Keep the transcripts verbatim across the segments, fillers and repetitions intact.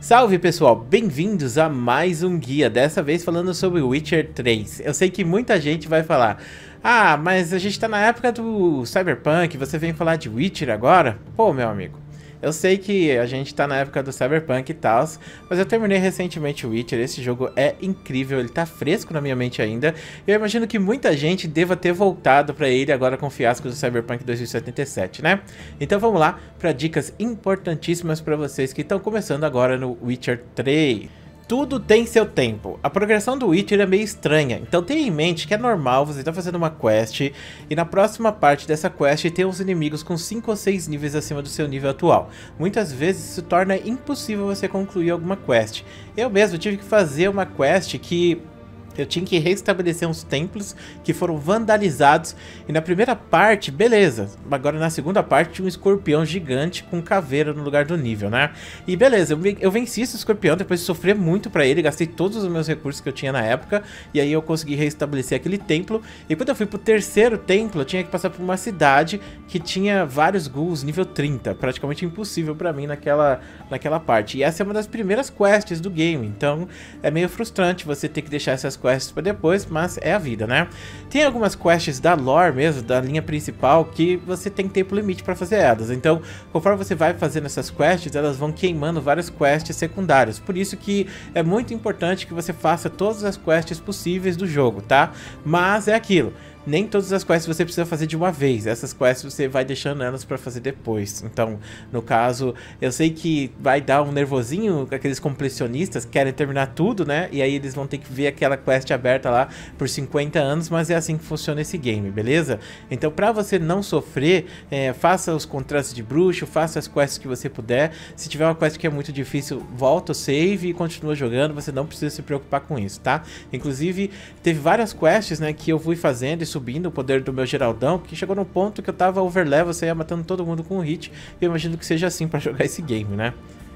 Salve pessoal, bem-vindos a mais um guia, dessa vez falando sobre Witcher três. Eu sei que muita gente vai falar: ah, mas a gente tá na época do Cyberpunk, você vem falar de Witcher agora? Pô, meu amigo, eu sei que a gente tá na época do Cyberpunk e tal, mas eu terminei recentemente o Witcher. Esse jogo é incrível, ele tá fresco na minha mente ainda. Eu imagino que muita gente deva ter voltado pra ele agora com o fiasco do Cyberpunk dois mil e setenta e sete, né? Então vamos lá para dicas importantíssimas para vocês que estão começando agora no Witcher três. Tudo tem seu tempo. A progressão do Witcher é meio estranha, então tenha em mente que é normal você estar fazendo uma quest e na próxima parte dessa quest tem uns inimigos com cinco ou seis níveis acima do seu nível atual. Muitas vezes isso torna impossível você concluir alguma quest. Eu mesmo tive que fazer uma quest que eu tinha que restabelecer uns templos que foram vandalizados. E na primeira parte, beleza. Agora na segunda parte tinha um escorpião gigante com caveira no lugar do nível, né? E beleza, eu, eu venci esse escorpião depois de sofrer muito pra ele. Gastei todos os meus recursos que eu tinha na época. E aí eu consegui restabelecer aquele templo. E quando eu fui pro terceiro templo, eu tinha que passar por uma cidade que tinha vários ghouls nível trinta. Praticamente impossível pra mim naquela, naquela parte. E essa é uma das primeiras quests do game. Então é meio frustrante você ter que deixar essas quests para depois, mas é a vida, né? Tem algumas quests da lore mesmo, da linha principal, que você tem tempo limite para fazer elas. Então, conforme você vai fazendo essas quests, elas vão queimando várias quests secundárias. Por isso que é muito importante que você faça todas as quests possíveis do jogo, tá? Mas é aquilo. Nem todas as quests você precisa fazer de uma vez. Essas quests você vai deixando elas para fazer depois. Então, no caso, eu sei que vai dar um nervosinho aqueles completionistas que querem terminar tudo, né? E aí eles vão ter que ver aquela quest aberta lá por cinquenta anos, mas é assim que funciona esse game, beleza? Então, para você não sofrer, é, faça os contratos de bruxo, faça as quests que você puder. Se tiver uma quest que é muito difícil, volta o save e continua jogando. Você não precisa se preocupar com isso, tá? Inclusive, teve várias quests, né, que eu fui fazendo e subindo o poder do meu Geraldão, que chegou no ponto que eu tava overlevel, você ia matando todo mundo com um hit. Eu imagino que seja assim para jogar esse game, né?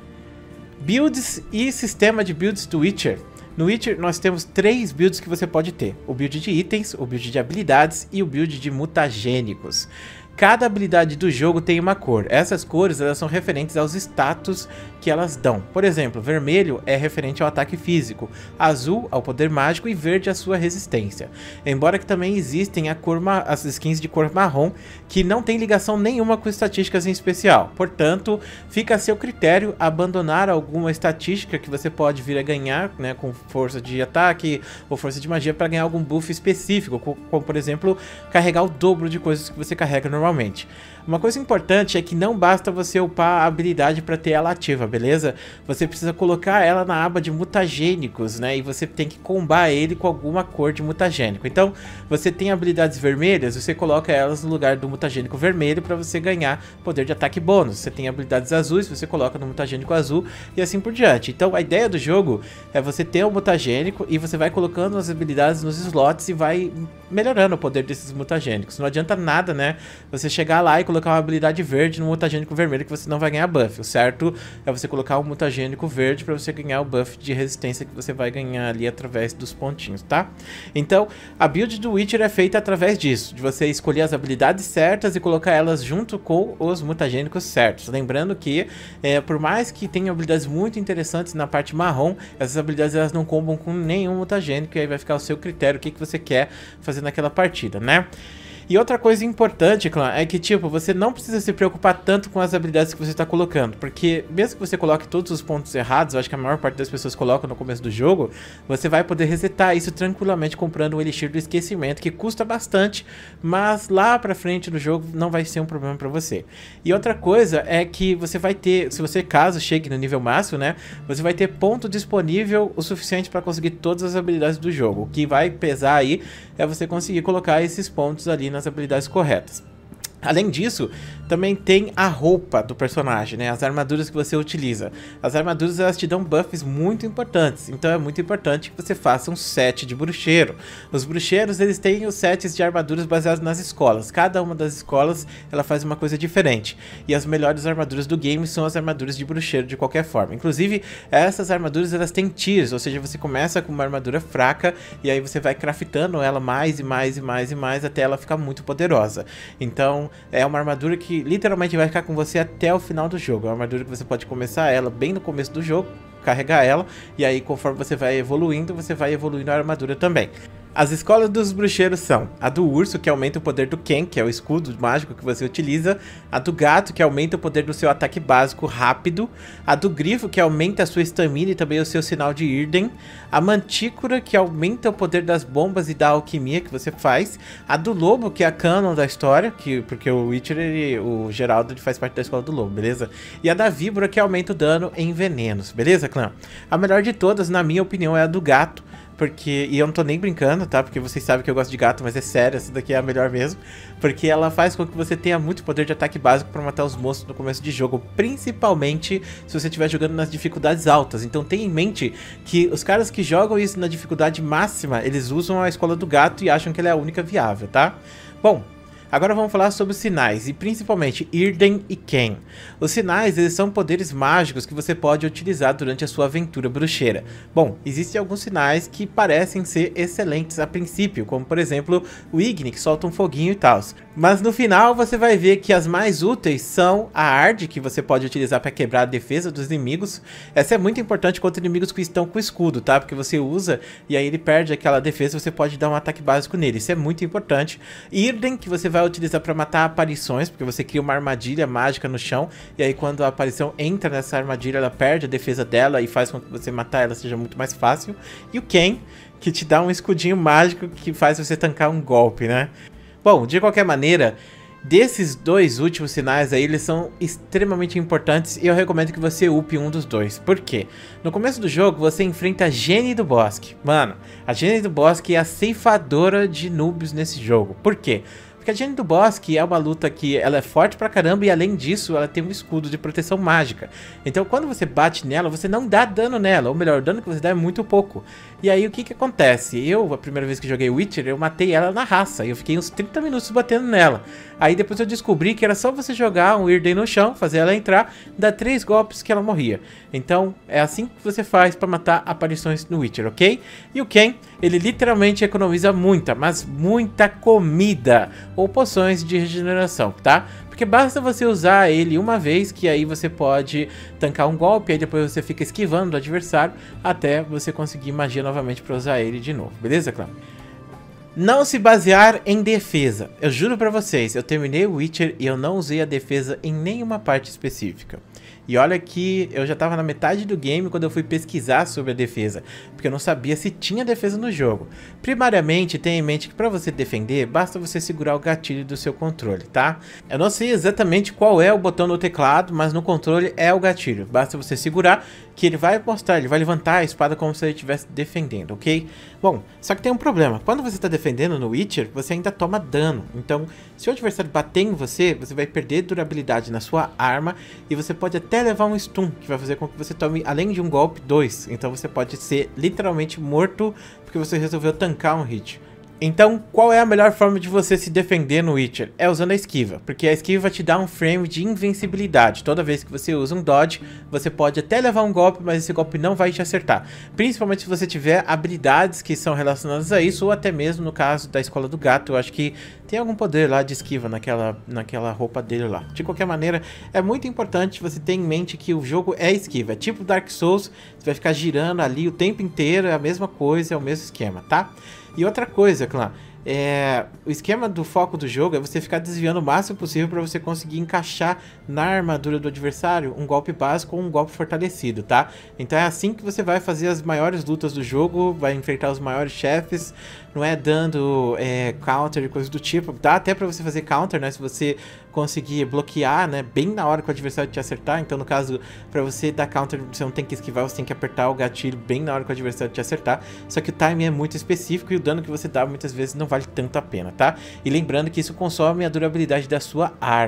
Builds e sistema de builds do Witcher. No Witcher nós temos três builds que você pode ter: o build de itens, o build de habilidades e o build de mutagênicos. Cada habilidade do jogo tem uma cor. Essas cores elas são referentes aos status que elas dão. Por exemplo, vermelho é referente ao ataque físico, azul ao poder mágico e verde à sua resistência. Embora que também existem a cor as skins de cor marrom que não tem ligação nenhuma com estatísticas em especial. Portanto, fica a seu critério abandonar alguma estatística que você pode vir a ganhar, né, com força de ataque ou força de magia para ganhar algum buff específico, como, como por exemplo, carregar o dobro de coisas que você carrega normalmente. Normalmente. Uma coisa importante é que não basta você upar a habilidade para ter ela ativa, beleza? Você precisa colocar ela na aba de mutagênicos, né? E você tem que combar ele com alguma cor de mutagênico. Então, você tem habilidades vermelhas, você coloca elas no lugar do mutagênico vermelho para você ganhar poder de ataque bônus. Você tem habilidades azuis, você coloca no mutagênico azul e assim por diante. Então, a ideia do jogo é você ter um mutagênico e você vai colocando as habilidades nos slots e vai melhorando o poder desses mutagênicos. Não adianta nada, né, você chegar lá e colocar uma habilidade verde no mutagênico vermelho que você não vai ganhar buff. O certo é você colocar um mutagênico verde para você ganhar o buff de resistência que você vai ganhar ali através dos pontinhos, tá? Então, a build do Witcher é feita através disso, de você escolher as habilidades certas e colocar elas junto com os mutagênicos certos. Lembrando que, é, por mais que tenha habilidades muito interessantes na parte marrom, essas habilidades elas não combam com nenhum mutagênico e aí vai ficar ao seu critério o que, que você quer fazer naquela partida, né? E outra coisa importante, clã, é que tipo, você não precisa se preocupar tanto com as habilidades que você está colocando, porque mesmo que você coloque todos os pontos errados, eu acho que a maior parte das pessoas colocam no começo do jogo, você vai poder resetar isso tranquilamente comprando um Elixir do Esquecimento, que custa bastante, mas lá pra frente do jogo não vai ser um problema pra você. E outra coisa é que você vai ter, se você caso chegue no nível máximo, né, você vai ter ponto disponível o suficiente para conseguir todas as habilidades do jogo. O que vai pesar aí é você conseguir colocar esses pontos ali nas habilidades corretas. Além disso, também tem a roupa do personagem, né? As armaduras que você utiliza. As armaduras elas te dão buffs muito importantes, então é muito importante que você faça um set de bruxeiro. Os bruxeiros eles têm os sets de armaduras baseados nas escolas. Cada uma das escolas ela faz uma coisa diferente. E as melhores armaduras do game são as armaduras de bruxeiro de qualquer forma. Inclusive, essas armaduras elas têm tiers, ou seja, você começa com uma armadura fraca e aí você vai craftando ela mais e mais e mais e mais até ela ficar muito poderosa. Então, Então é uma armadura que literalmente vai ficar com você até o final do jogo. É uma armadura que você pode começar ela bem no começo do jogo, carregar ela, e aí conforme você vai evoluindo, você vai evoluindo a armadura também. As escolas dos bruxeiros são a do urso, que aumenta o poder do Ken, que é o escudo mágico que você utiliza, a do gato, que aumenta o poder do seu ataque básico rápido, a do grifo, que aumenta a sua estamina e também o seu sinal de Irden, a mantícora, que aumenta o poder das bombas e da alquimia que você faz, a do lobo, que é a canon da história, que, porque o Witcher, ele, o Geraldo, ele faz parte da escola do lobo, beleza? E a da víbora, que aumenta o dano em venenos, beleza, clã? A melhor de todas, na minha opinião, é a do gato, porque, e eu não tô nem brincando, tá? Porque vocês sabem que eu gosto de gato, mas é sério, essa daqui é a melhor mesmo. Porque ela faz com que você tenha muito poder de ataque básico pra matar os monstros no começo de jogo. Principalmente se você estiver jogando nas dificuldades altas. Então tenha em mente que os caras que jogam isso na dificuldade máxima, eles usam a escola do gato e acham que ela é a única viável, tá? Bom, agora vamos falar sobre os sinais, e principalmente Irden e Ken. Os sinais, eles são poderes mágicos que você pode utilizar durante a sua aventura bruxeira. Bom, existem alguns sinais que parecem ser excelentes a princípio, como por exemplo o Igni, que solta um foguinho e tal. Mas no final você vai ver que as mais úteis são a Ard, que você pode utilizar para quebrar a defesa dos inimigos. Essa é muito importante contra inimigos que estão com escudo, tá? Porque você usa e aí ele perde aquela defesa, você pode dar um ataque básico nele. Isso é muito importante. Irden, que você vai utilizar para matar aparições, porque você cria uma armadilha mágica no chão, e aí quando a aparição entra nessa armadilha, ela perde a defesa dela e faz com que você matar ela seja muito mais fácil. E o Ken, que te dá um escudinho mágico que faz você tancar um golpe, né? Bom, de qualquer maneira, desses dois últimos sinais aí, eles são extremamente importantes e eu recomendo que você upe um dos dois. Por quê? No começo do jogo, você enfrenta a Genny do Bosque. Mano, a Genny do Bosque é a ceifadora de noobs nesse jogo. Por quê? Porque a Genny do Bosque é uma luta que ela é forte pra caramba e além disso ela tem um escudo de proteção mágica. Então quando você bate nela, você não dá dano nela, ou melhor, o dano que você dá é muito pouco. E aí o que que acontece? Eu, a primeira vez que joguei Witcher, eu matei ela na raça, e eu fiquei uns trinta minutos batendo nela. Aí depois eu descobri que era só você jogar um Irden no chão, fazer ela entrar, dar três golpes que ela morria. Então é assim que você faz pra matar aparições no Witcher, ok? E o Ken, ele literalmente economiza muita, mas muita comida ou poções de regeneração, tá? Porque basta você usar ele uma vez, que aí você pode tancar um golpe, aí depois você fica esquivando do adversário, até você conseguir magia novamente para usar ele de novo, beleza, clã? Não se basear em defesa. Eu juro pra vocês, eu terminei o Witcher e eu não usei a defesa em nenhuma parte específica. E olha que eu já tava na metade do game quando eu fui pesquisar sobre a defesa, porque eu não sabia se tinha defesa no jogo. Primariamente, tenha em mente que para você defender, basta você segurar o gatilho do seu controle, tá? Eu não sei exatamente qual é o botão no teclado, mas no controle é o gatilho. Basta você segurar que ele vai mostrar, ele vai levantar a espada como se ele estivesse defendendo, ok? Bom, só que tem um problema. Quando você está defendendo no Witcher, você ainda toma dano. Então, se o adversário bater em você, você vai perder durabilidade na sua arma e você pode até levar um stun, que vai fazer com que você tome, além de um golpe, dois. Então você pode ser literalmente morto porque você resolveu tancar um hit. Então, qual é a melhor forma de você se defender no Witcher? É usando a esquiva, porque a esquiva te dá um frame de invencibilidade. Toda vez que você usa um dodge, você pode até levar um golpe, mas esse golpe não vai te acertar. Principalmente se você tiver habilidades que são relacionadas a isso, ou até mesmo no caso da Escola do Gato, eu acho que tem algum poder lá de esquiva naquela, naquela roupa dele lá. De qualquer maneira, é muito importante você ter em mente que o jogo é esquiva. É tipo Dark Souls, você vai ficar girando ali o tempo inteiro, é a mesma coisa, é o mesmo esquema, tá? E outra coisa, clã, é, o esquema do foco do jogo é você ficar desviando o máximo possível para você conseguir encaixar na armadura do adversário um golpe básico ou um golpe fortalecido, tá? Então é assim que você vai fazer as maiores lutas do jogo, vai enfrentar os maiores chefes, não é dando é, counter e coisas do tipo. Dá até para você fazer counter, né? Se você conseguir bloquear, né? Bem na hora que o adversário te acertar. Então, no caso, para você dar counter, você não tem que esquivar, você tem que apertar o gatilho bem na hora que o adversário te acertar. Só que o timing é muito específico e o dano que você dá muitas vezes não vale tanto a pena, tá? E lembrando que isso consome a durabilidade da sua arma.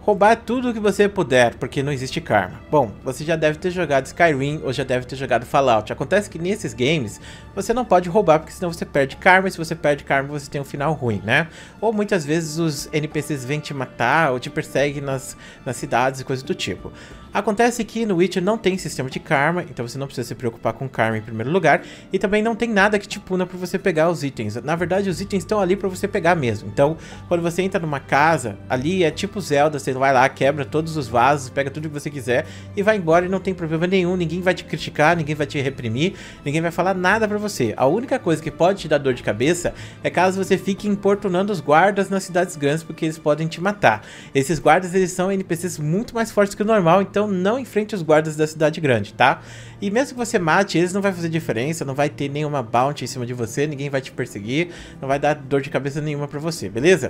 roubar tudo que você puder, porque não existe karma. Bom, você já deve ter jogado Skyrim ou já deve ter jogado Fallout. Acontece que nesses games você não pode roubar, porque senão você perde karma, e se você perde karma você tem um final ruim, né? Ou muitas vezes os N P Cs vêm te matar ou te perseguem nas, nas cidades e coisas do tipo. Acontece que no Witcher não tem sistema de karma, então você não precisa se preocupar com karma em primeiro lugar, e também não tem nada que te puna para você pegar os itens. Na verdade, os itens estão ali para você pegar mesmo. Então, quando você entra numa casa, ali é tipo Zelda, você vai lá, quebra todos os vasos, pega tudo que você quiser e vai embora e não tem problema nenhum, ninguém vai te criticar, ninguém vai te reprimir, ninguém vai falar nada para você. A única coisa que pode te dar dor de cabeça é caso você fique importunando os guardas nas cidades grandes, porque eles podem te matar. Esses guardas, eles são N P Cs muito mais fortes que o normal, então não enfrente os guardas da cidade grande, tá? E mesmo que você mate eles, não vai fazer diferença, não vai ter nenhuma bounty em cima de você, ninguém vai te perseguir, não vai dar dor de cabeça nenhuma pra você, beleza?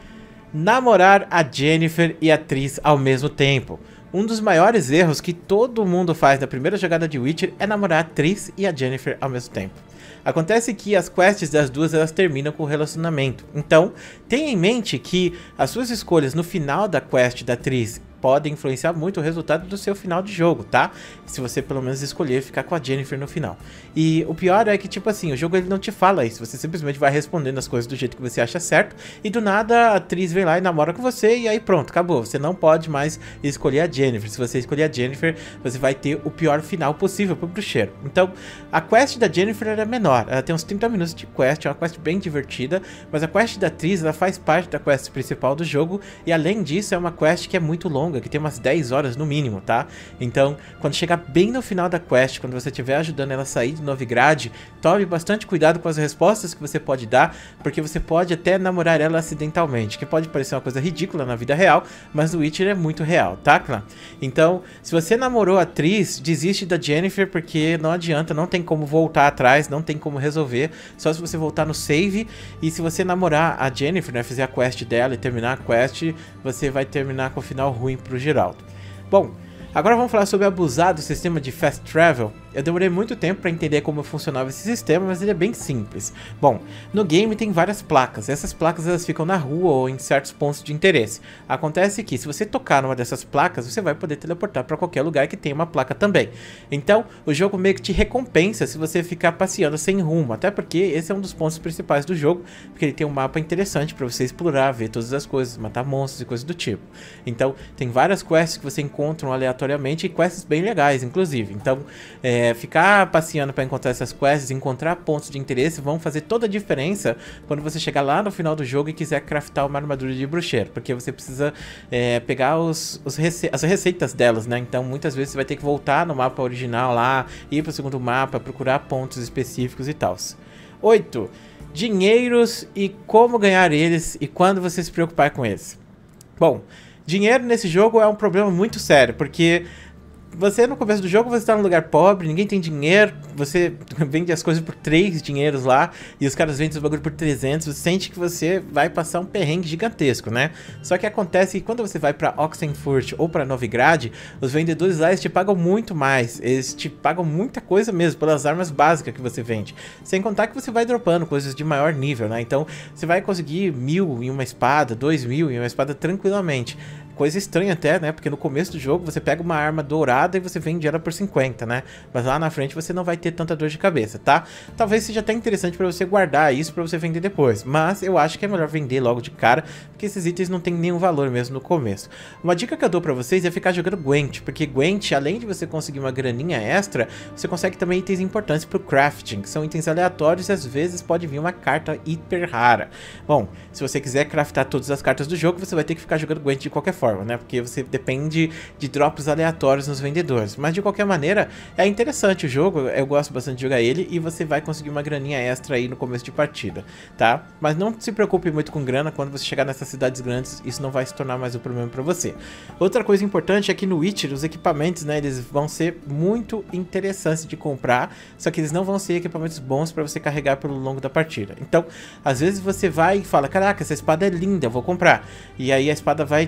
Namorar a Yennefer e a Triss ao mesmo tempo. Um dos maiores erros que todo mundo faz na primeira jogada de Witcher é namorar a Triss e a Yennefer ao mesmo tempo. Acontece que as quests das duas elas terminam com o relacionamento. Então, tenha em mente que as suas escolhas no final da quest da Triss podem influenciar muito o resultado do seu final de jogo, tá? Se você pelo menos escolher ficar com a Yennefer no final. E o pior é que, tipo assim, o jogo ele não te fala isso, você simplesmente vai respondendo as coisas do jeito que você acha certo, e do nada a Triss vem lá e namora com você, e aí pronto, acabou. Você não pode mais escolher a Yennefer. Se você escolher a Yennefer, você vai ter o pior final possível pro bruxeiro. Então, a quest da Yennefer era menor, ela tem uns trinta minutos de quest, é uma quest bem divertida, mas a quest da Triss, ela faz parte da quest principal do jogo, e além disso é uma quest que é muito longa, que tem umas dez horas no mínimo, tá? Então, quando chegar bem no final da quest, quando você estiver ajudando ela a sair de Novigrad, tome bastante cuidado com as respostas que você pode dar, porque você pode até namorar ela acidentalmente, que pode parecer uma coisa ridícula na vida real, mas no Witcher é muito real, tá, clã? Então, se você namorou a Triss, desiste da Yennefer, porque não adianta, não tem como voltar atrás, não tem como resolver, só se você voltar no save, e se você namorar a Yennefer, né, fizer a quest dela e terminar a quest, você vai terminar com o final ruim pro Geraldo. Bom, agora vamos falar sobre abusar do sistema de Fast Travel. Eu demorei muito tempo para entender como funcionava esse sistema, mas ele é bem simples. Bom, no game tem várias placas. Essas placas elas ficam na rua ou em certos pontos de interesse. Acontece que se você tocar numa dessas placas, você vai poder teleportar para qualquer lugar que tenha uma placa também. Então, o jogo meio que te recompensa se você ficar passeando sem rumo, até porque esse é um dos pontos principais do jogo, porque ele tem um mapa interessante para você explorar, ver todas as coisas, matar monstros e coisas do tipo. Então, tem várias quests que você encontra aleatoriamente e quests bem legais, inclusive. Então, é, ficar passeando para encontrar essas quests, encontrar pontos de interesse vão fazer toda a diferença quando você chegar lá no final do jogo e quiser craftar uma armadura de bruxeiro, porque você precisa é, pegar os, os rece as receitas delas, né? Então muitas vezes você vai ter que voltar no mapa original lá, ir para o segundo mapa, procurar pontos específicos e tal. oito. Dinheiros e como ganhar eles e quando você se preocupar com eles. Bom, dinheiro nesse jogo é um problema muito sério, porque você no começo do jogo você está num lugar pobre, ninguém tem dinheiro, você vende as coisas por três dinheiros lá e os caras vendem os bagulho por trezentos, você sente que você vai passar um perrengue gigantesco, né? Só que acontece que quando você vai para Oxenfurt ou para Novigrad, os vendedores lá eles te pagam muito mais, eles te pagam muita coisa mesmo pelas armas básicas que você vende, sem contar que você vai dropando coisas de maior nível, né? Então você vai conseguir mil em uma espada, dois mil em uma espada tranquilamente. Coisa estranha até, né? Porque no começo do jogo você pega uma arma dourada e você vende ela por cinquenta, né? Mas lá na frente você não vai ter tanta dor de cabeça, tá? Talvez seja até interessante para você guardar isso para você vender depois. Mas eu acho que é melhor vender logo de cara, porque esses itens não tem nenhum valor mesmo no começo. Uma dica que eu dou para vocês é ficar jogando Gwent, porque Gwent, além de você conseguir uma graninha extra, você consegue também itens importantes pro crafting, que são itens aleatórios e às vezes pode vir uma carta hiper rara. Bom, se você quiser craftar todas as cartas do jogo, você vai ter que ficar jogando Gwent de qualquer forma. Forma, né? Porque você depende de drops aleatórios nos vendedores. Mas de qualquer maneira, é interessante o jogo. Eu gosto bastante de jogar ele e você vai conseguir uma graninha extra aí no começo de partida, tá? Mas não se preocupe muito com grana. Quando você chegar nessas cidades grandes, isso não vai se tornar mais um problema para você. Outra coisa importante é que no Witcher, os equipamentos, né? Eles vão ser muito interessantes de comprar, só que eles não vão ser equipamentos bons para você carregar pelo longo da partida. Então, às vezes você vai e fala, caraca, essa espada é linda, eu vou comprar. E aí a espada vai te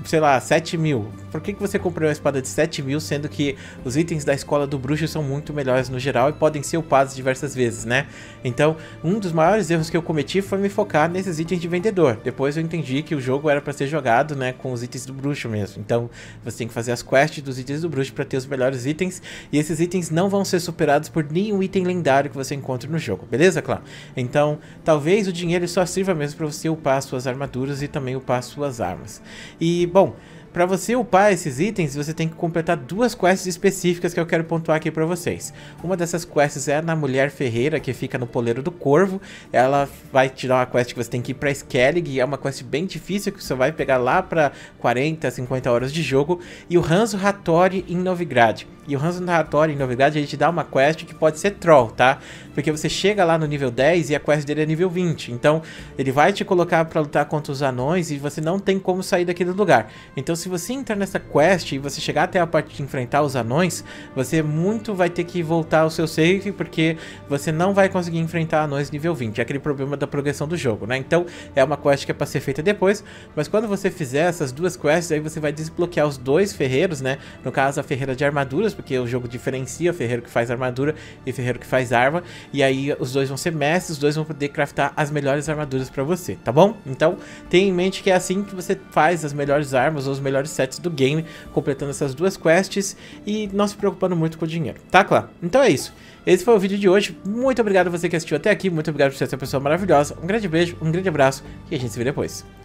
sei lá, sete mil. Por que, que você comprou uma espada de sete mil, sendo que os itens da escola do bruxo são muito melhores no geral e podem ser upados diversas vezes, né? Então, um dos maiores erros que eu cometi foi me focar nesses itens de vendedor. Depois eu entendi que o jogo era para ser jogado, né, com os itens do bruxo mesmo. Então, você tem que fazer as quests dos itens do bruxo para ter os melhores itens, e esses itens não vão ser superados por nenhum item lendário que você encontre no jogo, beleza, clã? Então, talvez o dinheiro só sirva mesmo para você upar suas armaduras e também upar suas armas. E, bom, para você upar esses itens, você tem que completar duas quests específicas que eu quero pontuar aqui para vocês. Uma dessas quests é na Mulher Ferreira, que fica no Poleiro do Corvo. Ela vai te dar uma quest que você tem que ir para Skellig, e é uma quest bem difícil, que você vai pegar lá para quarenta, cinquenta horas de jogo. E o Hanzo Hattori em Novigrad. E o Hanzo Hattori em Novigrad, ele te dá uma quest que pode ser troll, tá? Porque você chega lá no nível dez e a quest dele é nível vinte. Então, ele vai te colocar para lutar contra os anões e você não tem como sair daquele lugar. Então, se você entrar nessa quest e você chegar até a parte de enfrentar os anões, você muito vai ter que voltar ao seu save, porque você não vai conseguir enfrentar anões nível vinte. É aquele problema da progressão do jogo, né? Então, é uma quest que é para ser feita depois. Mas quando você fizer essas duas quests, aí você vai desbloquear os dois ferreiros, né? No caso, a ferreira de armaduras, porque o jogo diferencia ferreiro que faz armadura e ferreiro que faz arma. E aí os dois vão ser mestres, os dois vão poder craftar as melhores armaduras pra você, tá bom? Então tenha em mente que é assim que você faz as melhores armas ou os melhores sets do game, completando essas duas quests e não se preocupando muito com o dinheiro, tá, claro? Então é isso. Esse foi o vídeo de hoje. Muito obrigado a você que assistiu até aqui, muito obrigado por ser essa pessoa maravilhosa. Um grande beijo, um grande abraço e a gente se vê depois.